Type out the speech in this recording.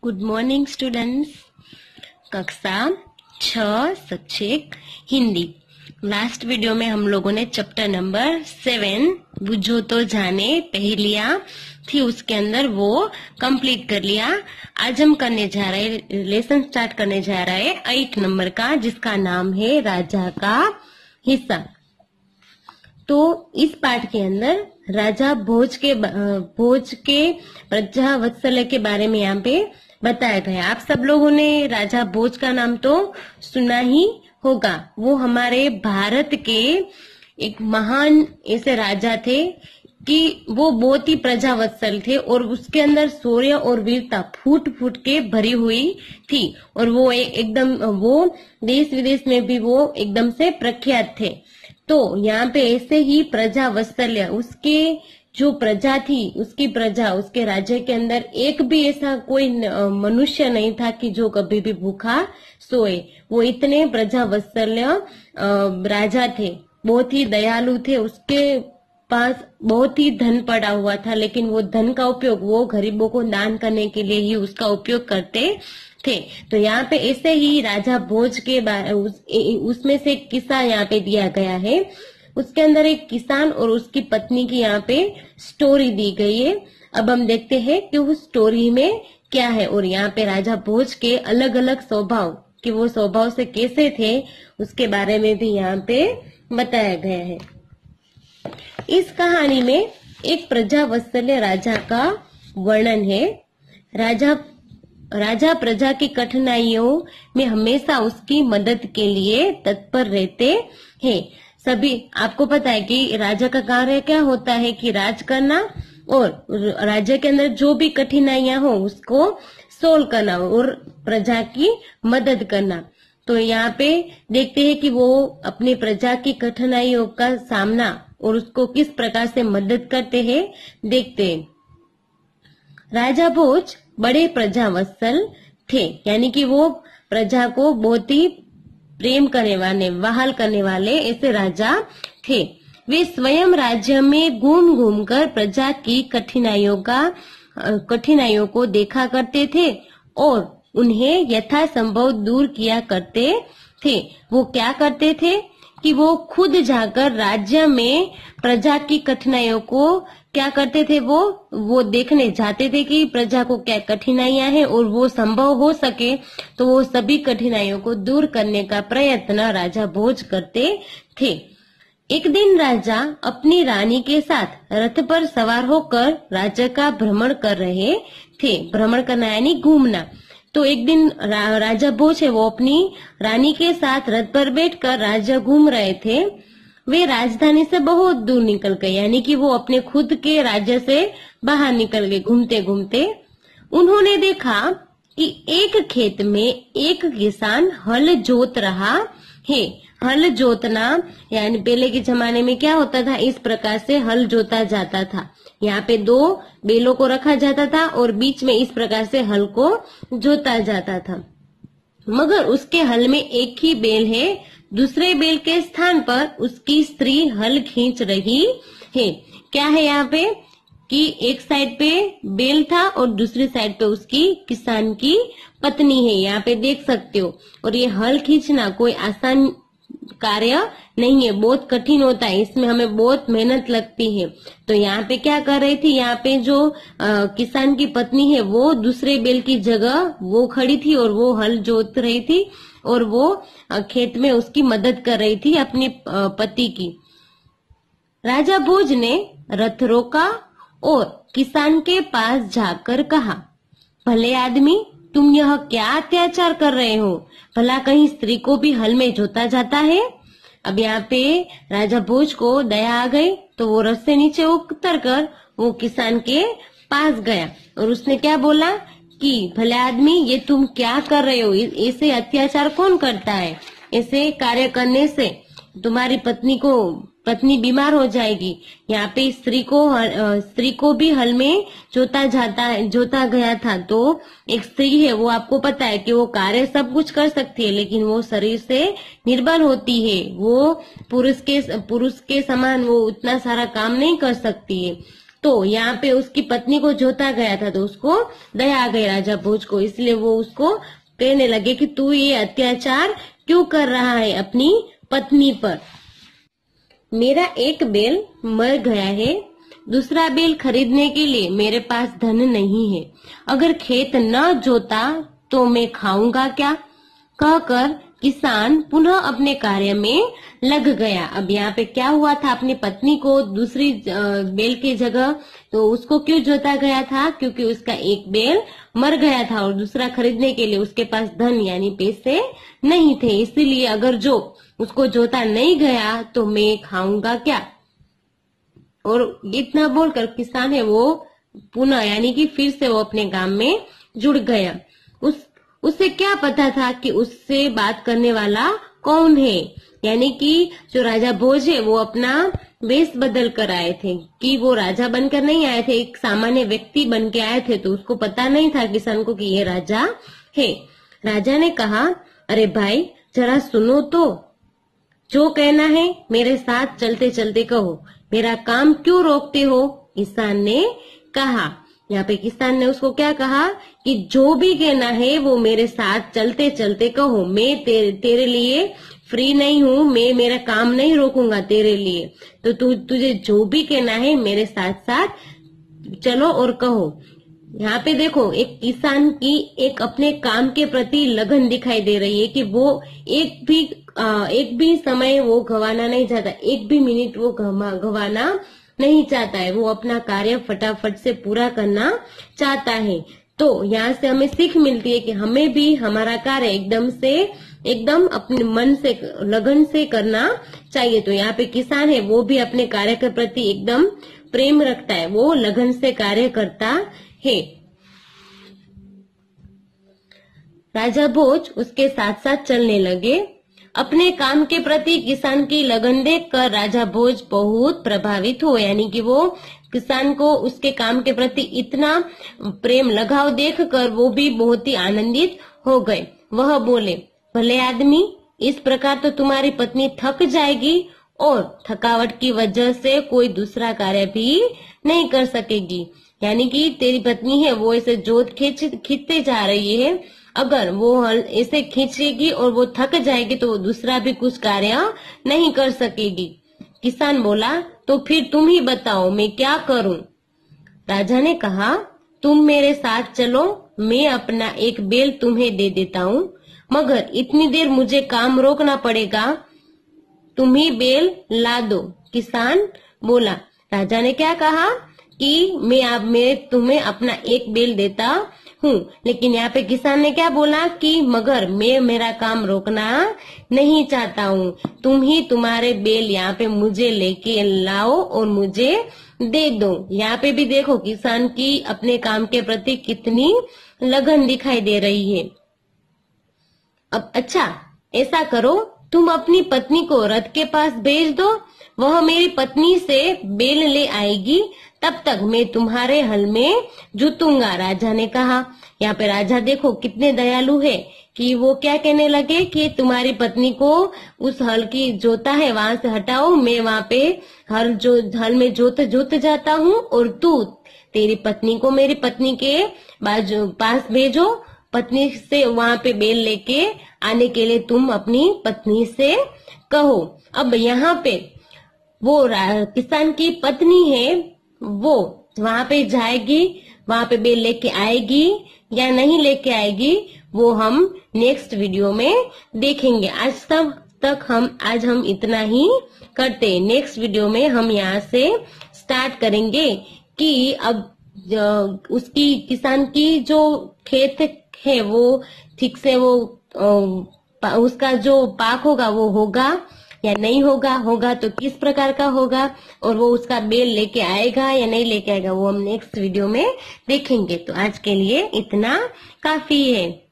Good morning students. कक्षा 6 शिक्षक Hindi. Last video में हम लोगों ने चैप्टर नंबर 7 बुझो तो जाने पहेलियां थी, उसके अंदर वो कंप्लीट कर लिया। आज हम करने जा रहे लेसन स्टार्ट करने जा रहे हैं 8 नंबर का, जिसका नाम है राजा का हिस्सा। तो इस पाठ के अंदर राजा भोज के प्रजा वत्सल्य के बारे में यहाँ पे बताया गया। आप सब लोगों ने राजा भोज का नाम तो सुना ही होगा। वो हमारे भारत के एक महान ऐसे राजा थे कि वो बहुत ही प्रजावत्सल थे और उसके अंदर शौर्य और वीरता फूट फूट के भरी हुई थी। और वो एकदम वो देश विदेश में भी वो एकदम से प्रख्यात थे। तो यहाँ पे ऐसे ही प्रजा वत्सल्य, उसके जो प्रजा थी, उसकी प्रजा, उसके राज्य के अंदर एक भी ऐसा कोई मनुष्य नहीं था कि जो कभी भी भूखा सोए। वो इतने प्रजा वत्सल्य राजा थे, बहुत ही दयालु थे। उसके पास बहुत ही धन पड़ा हुआ था, लेकिन वो धन का उपयोग वो गरीबों को दान करने के लिए ही उसका उपयोग करते थे। तो यहाँ पे ऐसे ही राजा भोज के उसमें से एक किस्सा यहाँ पे दिया गया है। उसके अंदर एक किसान और उसकी पत्नी की यहाँ पे स्टोरी दी गई है। अब हम देखते हैं कि उस स्टोरी में क्या है और यहाँ पे राजा भोज के अलग अलग स्वभाव, कि वो स्वभाव से कैसे थे, उसके बारे में भी यहाँ पे बताया गया है। इस कहानी में एक प्रजा वत्सल्य राजा का वर्णन है। राजा प्रजा की कठिनाइयों में हमेशा उसकी मदद के लिए तत्पर रहते हैं। सभी आपको पता है कि राजा का कार्य क्या होता है कि राज करना और राज्य के अंदर जो भी कठिनाइयां हो उसको सोल्व करना और प्रजा की मदद करना। तो यहाँ पे देखते हैं कि वो अपनी प्रजा की कठिनाइयों का सामना और उसको किस प्रकार से मदद करते हैं, देखते हैं। राजा भोज बड़े प्रजावत्सल थे, यानी कि वो प्रजा को बहुत ही प्रेम करने वाले, वहाल करने वाले ऐसे राजा थे। वे स्वयं राज्य में घूम घूम कर प्रजा की कठिनाइयों को देखा करते थे और उन्हें यथासंभव दूर किया करते थे। वो क्या करते थे कि वो खुद जाकर राज्य में प्रजा की कठिनाइयों को क्या करते थे, वो देखने जाते थे कि प्रजा को क्या कठिनाइयां हैं और वो संभव हो सके तो वो सभी कठिनाइयों को दूर करने का प्रयत्न राजा भोज करते थे। एक दिन राजा अपनी रानी के साथ रथ पर सवार होकर राज्य का भ्रमण कर रहे थे। भ्रमण करना यानी घूमना। तो एक दिन राजा भोज है वो अपनी रानी के साथ रथ पर बैठकर राज्य घूम रहे थे। वे राजधानी से बहुत दूर निकल गए, यानी कि वो अपने खुद के राज्य से बाहर निकल गए। घूमते घूमते उन्होंने देखा कि एक खेत में एक किसान हल जोत रहा है। हल जोतना यानी पहले के जमाने में क्या होता था, इस प्रकार से हल जोता जाता था। यहाँ पे 2 बैलों को रखा जाता था और बीच में इस प्रकार से हल को जोता जाता था। मगर उसके हल में एक ही बैल है, दूसरे बैल के स्थान पर उसकी स्त्री हल खींच रही है। क्या है यहाँ पे कि एक साइड पे बैल था और दूसरी साइड पे उसकी किसान की पत्नी है, यहाँ पे देख सकते हो। और ये हल खींचना कोई आसान कार्य नहीं है, बहुत कठिन होता है, इसमें हमें बहुत मेहनत लगती है। तो यहाँ पे क्या कर रही थी, यहाँ पे जो किसान की पत्नी है वो दूसरे बैल की जगह वो खड़ी थी और वो हल जोत रही थी और वो खेत में उसकी मदद कर रही थी अपनी पति की। राजा भोज ने रथ रोका और किसान के पास जाकर कहा, भले आदमी, तुम यह क्या अत्याचार कर रहे हो? भला कहीं स्त्री को भी हल में जोता जाता है? अब यहाँ पे राजा भोज को दया आ गई, तो वो रथ से नीचे उतर कर वो किसान के पास गया और उसने क्या बोला कि भले आदमी, ये तुम क्या कर रहे हो? ऐसे अत्याचार कौन करता है? ऐसे कार्य करने से तुम्हारी पत्नी बीमार हो जाएगी। यहाँ पे स्त्री को भी हल में जोता गया था। तो एक स्त्री है, वो आपको पता है कि वो कार्य सब कुछ कर सकती है, लेकिन वो शरीर से निर्बल होती है। वो पुरुष के समान वो उतना सारा काम नहीं कर सकती है। तो यहाँ पे उसकी पत्नी को जोता गया था, तो उसको दया आ गई राजा भोज को, इसलिए वो उसको कहने लगे कि तू ये अत्याचार क्यों कर रहा है अपनी पत्नी पर। मेरा एक बैल मर गया है, दूसरा बैल खरीदने के लिए मेरे पास धन नहीं है। अगर खेत न जोता तो मैं खाऊंगा क्या? कहकर किसान पुनः अपने कार्य में लग गया। अब यहाँ पे क्या हुआ था, अपनी पत्नी को दूसरी बैल की जगह तो उसको क्यों जोता गया था? क्योंकि उसका एक बैल मर गया था और दूसरा खरीदने के लिए उसके पास धन यानी पैसे नहीं थे, इसीलिए अगर जो उसको जोता नहीं गया तो मैं खाऊंगा क्या? और इतना बोलकर किसान है वो पुनः यानी कि फिर से वो अपने गांव में जुड़ गया। उससे क्या पता था कि उससे बात करने वाला कौन है, यानी कि जो राजा भोज है वो अपना वेश बदल कर आए थे, कि वो राजा बनकर नहीं आए थे, एक सामान्य व्यक्ति बन के आए थे। तो उसको पता नहीं था किसान को कि ये राजा है। राजा ने कहा, अरे भाई जरा सुनो तो, जो कहना है मेरे साथ चलते चलते कहो, मेरा काम क्यों रोकते हो? किसान ने कहा। यहाँ पे किसान ने उसको क्या कहा कि जो भी कहना है वो मेरे साथ चलते चलते कहो, मैं तेरे लिए फ्री नहीं हूँ, मैं मेरा काम नहीं रोकूंगा तेरे लिए, तो तुझे जो भी कहना है मेरे साथ साथ चलो और कहो। यहाँ पे देखो एक किसान की एक अपने काम के प्रति लगन दिखाई दे रही है कि वो एक भी समय वो गंवाना नहीं चाहता, एक भी मिनट वो गंवाना नहीं चाहता है, वो अपना कार्य फटाफट से पूरा करना चाहता है। तो यहाँ से हमें सीख मिलती है कि हमें भी हमारा कार्य एकदम अपने मन से लगन से करना चाहिए। तो यहाँ पे किसान है वो भी अपने कार्य के प्रति एकदम प्रेम रखता है, वो लगन से कार्य करता है। राजा भोज उसके साथ साथ चलने लगे। अपने काम के प्रति किसान की लगन देखकर राजा भोज बहुत प्रभावित हुए, यानी कि वो किसान को उसके काम के प्रति इतना प्रेम लगाव देखकर वो भी बहुत ही आनंदित हो गए। वह बोले, भले आदमी, इस प्रकार तो तुम्हारी पत्नी थक जाएगी और थकावट की वजह से कोई दूसरा कार्य भी नहीं कर सकेगी। यानी कि तेरी पत्नी है वो ऐसे जोत खींचते जा रही है, अगर वो हल ऐसे खींचेगी और वो थक जाएगी तो वो दूसरा भी कुछ कार्य नहीं कर सकेगी। किसान बोला, तो फिर तुम ही बताओ मैं क्या करूं? राजा ने कहा, तुम मेरे साथ चलो, मैं अपना एक बैल तुम्हें दे देता हूँ, मगर इतनी देर मुझे काम रोकना पड़ेगा, तुम ही बैल ला दो। किसान बोला। राजा ने क्या कहा कि मैं तुम्हें अपना एक बैल देता हूँ, लेकिन यहाँ पे किसान ने क्या बोला कि मगर मैं मेरा काम रोकना नहीं चाहता हूँ, तुम ही तुम्हारे बैल यहाँ पे मुझे लेके लाओ और मुझे दे दो। यहाँ पे भी देखो किसान की अपने काम के प्रति कितनी लगन दिखाई दे रही है। अब अच्छा ऐसा करो, तुम अपनी पत्नी को रथ के पास भेज दो, वह मेरी पत्नी से बैल ले आएगी, तब तक मैं तुम्हारे हल में जोतूंगा। राजा ने कहा। यहाँ पे राजा देखो कितने दयालु है कि वो क्या कहने लगे कि तुम्हारी पत्नी को उस हल की जोता है वहां से हटाओ, मैं वहां पे हल में जोत जाता हूँ और तू तेरी पत्नी को मेरी पत्नी के पास भेजो, पत्नी से वहां पे बैल लेके आने के लिए तुम अपनी पत्नी से कहो। अब यहाँ पे वो किसान की पत्नी है वो वहां पे जाएगी, वहां पे बैल लेके आएगी या नहीं लेके आएगी वो हम नेक्स्ट वीडियो में देखेंगे। आज हम इतना ही करते हैं। नेक्स्ट वीडियो में हम यहाँ से स्टार्ट करेंगे कि अब उसकी किसान की जो खेत है वो ठीक से वो उसका जो पाक होगा वो होगा या नहीं होगा तो किस प्रकार का होगा, और वो उसका बैल लेके आएगा या नहीं लेके आएगा वो हम नेक्स्ट वीडियो में देखेंगे। तो आज के लिए इतना काफी है।